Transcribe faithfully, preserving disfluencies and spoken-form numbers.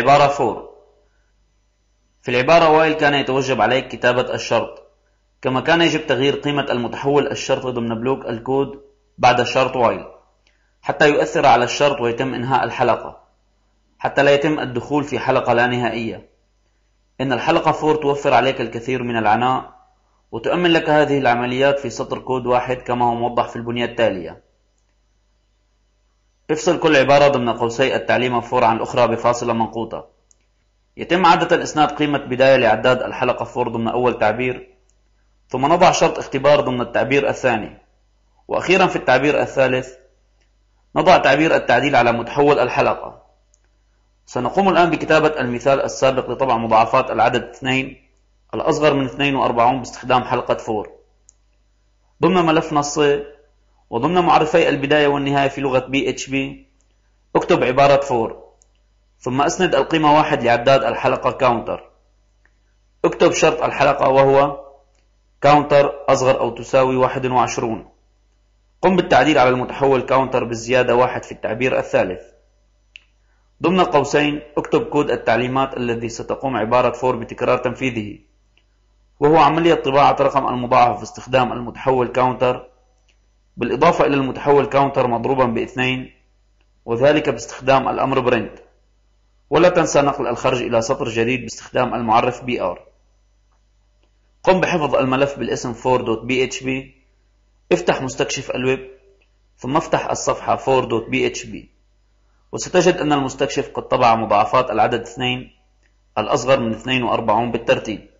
العبارة فور. في العبارة وايل كان يتوجب عليك كتابة الشرط، كما كان يجب تغيير قيمة المتحول الشرطي ضمن بلوك الكود بعد شرط وايل حتى يؤثر على الشرط ويتم إنهاء الحلقة، حتى لا يتم الدخول في حلقة لا نهائية. إن الحلقة فور توفر عليك الكثير من العناء وتؤمن لك هذه العمليات في سطر كود واحد كما هو موضح في البنية التالية. افصل كل عبارة ضمن قوسي التعليمة فور عن الأخرى بفاصلة منقوطة. يتم عادة إسناد قيمة بداية لعداد الحلقة فور ضمن أول تعبير، ثم نضع شرط اختبار ضمن التعبير الثاني، وأخيرا في التعبير الثالث نضع تعبير التعديل على متحول الحلقة. سنقوم الآن بكتابة المثال السابق لطبع مضاعفات العدد اثنين الأصغر من اثنين وأربعين باستخدام حلقة فور. ضمن ملف نصي وضمن معرفي البداية والنهاية في لغة بي اتش بي اكتب عبارة فور، ثم اسند القيمة واحد لعداد الحلقة كاونتر. اكتب شرط الحلقة وهو كاونتر أصغر أو تساوي واحد وعشرون. قم بالتعديل على المتحول كاونتر بالزيادة واحد في التعبير الثالث. ضمن القوسين اكتب كود التعليمات الذي ستقوم عبارة فور بتكرار تنفيذه، وهو عملية طباعة رقم المضاعف باستخدام المتحول كاونتر بالإضافة إلى المتحول كاونتر مضروبا باثنين، وذلك باستخدام الأمر برنت. ولا تنسى نقل الخرج إلى سطر جديد باستخدام المعرف بي ار. قم بحفظ الملف بالاسم فور دوت بي اتش بي. افتح مستكشف الويب ثم افتح الصفحة فور دوت بي اتش بي، وستجد أن المستكشف قد طبع مضاعفات العدد اثنين الأصغر من اثنين وأربعين بالترتيب.